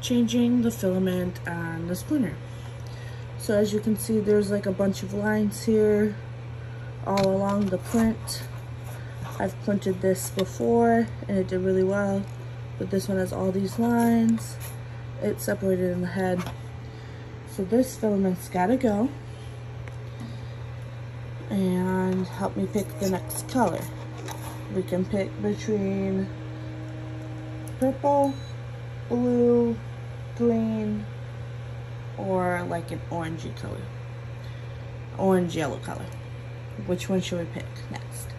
changing the filament on the splinter. So as you can see, there's like a bunch of lines here all along the print. I've printed this before and it did really well, but this one has all these lines. It's separated in the head. So this filament's gotta go. And help me pick the next color. We can pick between purple, blue, green, or like an orangey color. Orange yellow color. Which one should we pick next?